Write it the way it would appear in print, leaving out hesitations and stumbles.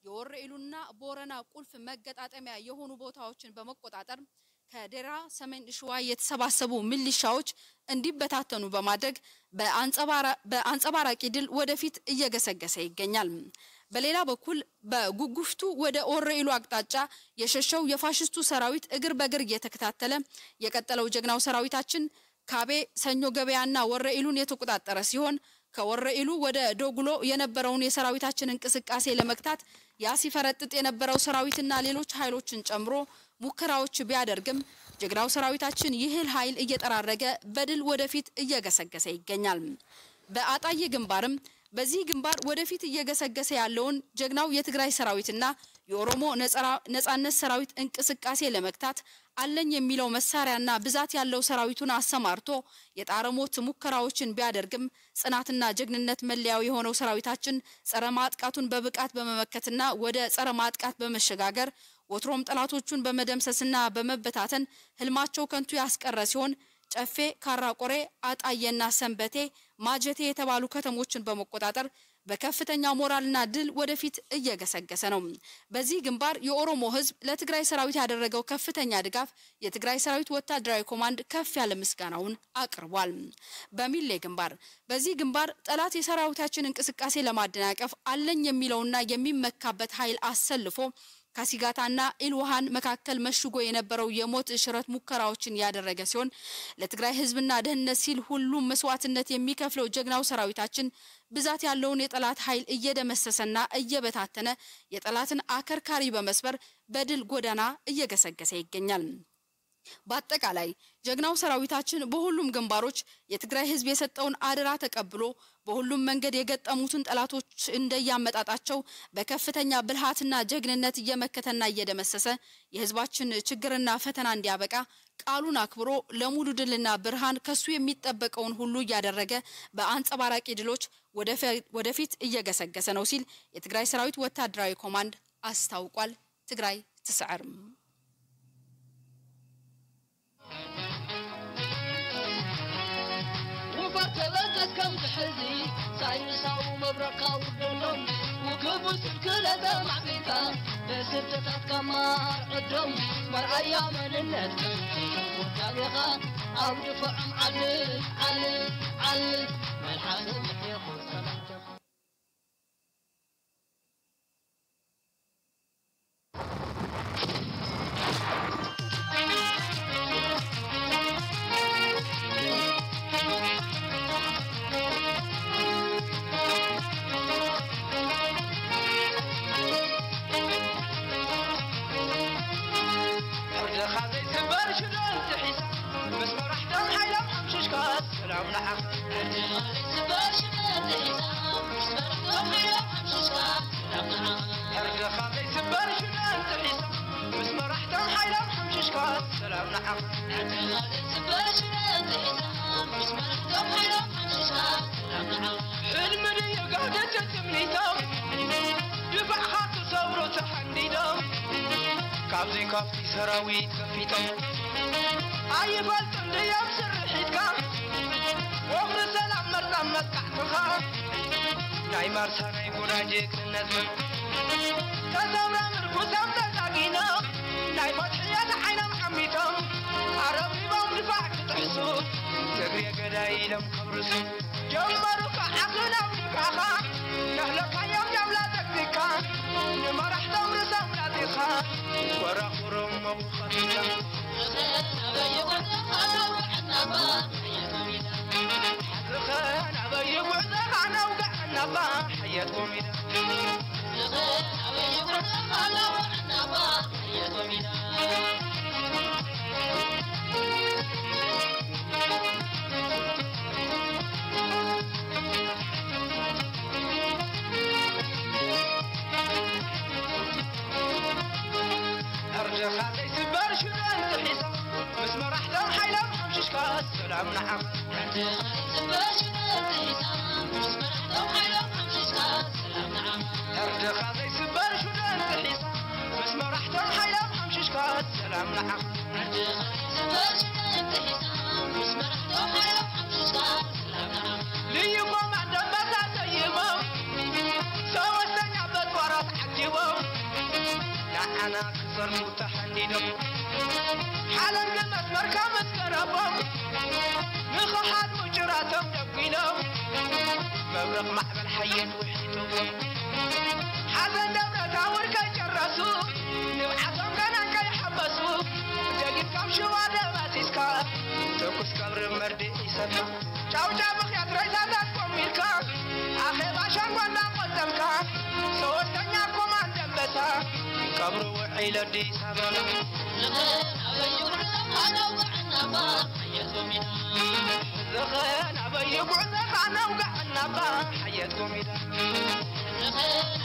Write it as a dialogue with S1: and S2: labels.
S1: የወረኢሉና ቦረና ቁልፍ መገጣጠሚያ የሆኑ ቦታዎችን በመቆጣጠር ከደራ ሰሜን ሸዋ የተሰባሰቡ ሚሊሻዎች እንዲበታተኑ በማድረግ በአንጸባራቂ ድል ወደፊት እየገሰገሰ ይገኛል። በሌላ በኩል በጉጉፍቱ ወደ ወረኢሉ አቅጣጫ የሸሸው የፋሽስቱ ሰራዊት እግር በእግር እየተከታተለ የቀጠለው ጀግናው ሰራዊታችን ካቤ ሰኞ ገበያና ወረኢሉን የተቆጣጠረ ሲሆን ከወረኢሉ ወደ ዶጉሎ የነበረውን የሰራዊታችን እንቅስቃሴ ለመክታት ያሲፈረጥጥ የነበረው ሰራዊትና ሌሎች ኃይሎችን ጨምሮ ሙከራዎች ቢያደርግም ጀግናው ሰራዊታችን ይህል ኃይል እየተራረገ በድል ወደፊት እየገሰገሰ ይገኛል። በአጣዬ ግንባርም በዚህ ግንባር ወደፊት እየገሰገሰ ያለውን ጀግናው የትግራይ ሰራዊትና የኦሮሞ ነጻነት ሰራዊት እንቅስቃሴ ለመክታት አለኝ የሚለው መሳሪያና ብዛት ያለው ሰራዊቱን አሰማርቶ የጣረሞት ሙከራዎችን ቢያደርግም ጽናትና ጀግንነት መለያው የሆነው ሰራዊታችን ጸረ ማጥቃቱን በብቃት በመመከትና ወደ ጸረ ማጥቃት በመሸጋገር ወትሮም ጠላቶቹን በመደምሰስና በመበታተን ህልማቸው ከንቱ ያስቀረ ሲሆን ጨፌ ካራቆሬ አጣየና ሰንበቴ ማጀቴ የተባሉ ከተሞችን በመቆጣጠር በከፍተኛ ሞራልና ድል ወደፊት እየገሰገሰ ነው። በዚህ ግንባር የኦሮሞ ህዝብ ለትግራይ ሰራዊት ያደረገው ከፍተኛ ድጋፍ የትግራይ ሰራዊት ወታደራዊ ኮማንድ ከፍ ያለ ምስጋናውን አቅርቧል። በሚሌ ግንባር በዚህ ግንባር ጠላት የሰራዊታችን እንቅስቃሴ ለማደናቀፍ አለኝ የሚለውና የሚመካበት ኃይል አሰልፎ ካሲጋታና ኢልዋሃን መካከል መሽጎ የነበረው የሞት ሽረት ሙከራዎችን ያደረገ ሲሆን ለትግራይ ህዝብና ደህንነት ሲል ሁሉም መስዋዕትነት የሚከፍለው ጀግናው ሰራዊታችን ብዛት ያለውን የጠላት ኃይል እየደመሰሰና እየበታተነ የጠላትን አከርካሪ በመስበር በድል ጎዳና እየገሰገሰ ይገኛል። በአጠቃላይ ጀግናው ሰራዊታችን በሁሉም ግንባሮች የትግራይ ህዝብ የሰጠውን አደራ ተቀብሎ በሁሉም መንገድ የገጠሙትን ጠላቶች እንደያመጣጣቸው በከፍተኛ ብልሃትና ጀግንነት እየመከተና እየደመሰሰ የህዝባችን ችግርና ፈተና እንዲያበቃ ቃሉን አክብሮ ለሙሉ ድልና ብርሃን ከሱ የሚጠበቀውን ሁሉ ያደረገ በአንጸባራቂ ድሎች ወደፊት እየገሰገሰ ነው ሲል የትግራይ ሰራዊት ወታደራዊ ኮማንድ አስታውቋል። ትግራይ ትስዓርም
S2: كم تحزي ساينساو مبركاو دلهم وكبس كلة معبيكا بسبتتات كمار عدهم مرأيا من النت وتابيخا أو دفعهم علل ملحاسم يخيخو سلامتك
S3: كابزي كافتي سراويت كفيتم أي فلتم ليام سرحيتك وفر سلام مرتم مسكعتها ناي مرسا ناي قراجيك النزم تزورا مركوسام تزاقينا ناي فتحيات حينا محميتم عربي بام دفاعك تحسو تقري قداي لم كبرسو جمروك عقلنا ودكاخا نهلك يوم جملا تكتكا نمرح دور سملاتيخا ورخورم مبخطيكا حزخان أبي وعزخ عنا وقعنا با حياتكم إذا أبي وعزخ عنا وقعنا با حياتكم إذا خاطي سبر شنان تحس مسمر احلام حيلام حمششكات سلام نحق سبر شنان تحس مسمر احلام حيلام حمششكات سلام نحق هرد خاطي سبر شنان تحس مسمر احلام حيلام حمششكات سلام نحق سبر شنان تحس مسمر احلام حيلام حمششكات سلام نحق ليكم عندما تسيبوا سوى السنة بالورط حجبوا نعنا كسر متحنديدم حالا قمت مركبت كربم نخحات مجراتهم دبينهم مبرق معبل حيات وحيتهم حالا دولة تاور كجرسوا نبعثهم كان كيحبسوا جاقين كم شوالة باتيسكا تكس كبر مردي يسمى جاو جابخ يتريزاتات كوميلكا أخي باشان قلنا قدمكا سوستنيا كومان دنبسا كبر وعيلة دي سبلا زخان أبي يقعد زخان وقعنا با حياتكم إذا